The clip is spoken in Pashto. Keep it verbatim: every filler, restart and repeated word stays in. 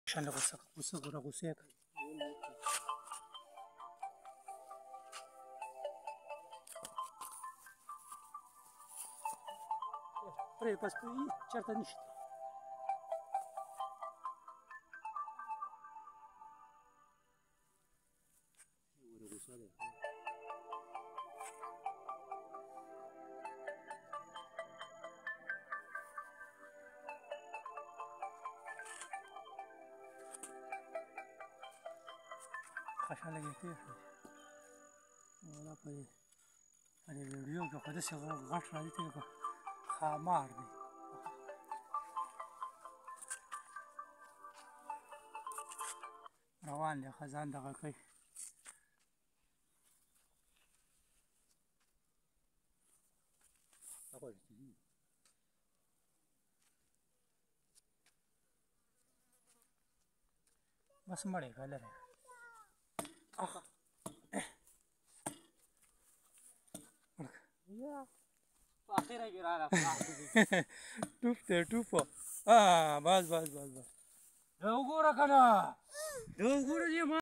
شاله غوسه غوسه ګوره غوسه یې کوي پرې پس پوي چېرته نشته ګوره غوسه دی خشن لګېدې ولا په په دې ویډیو کې خو داسې غټ راځي ته لکه ښامار دی روان دی خزان دغه کوي بس مړې کړه لرې آخه یا په اخره کې راغله ټوپ دی ټوپ ها بس بس بس بس دا وګوره که نه دا وګوره دې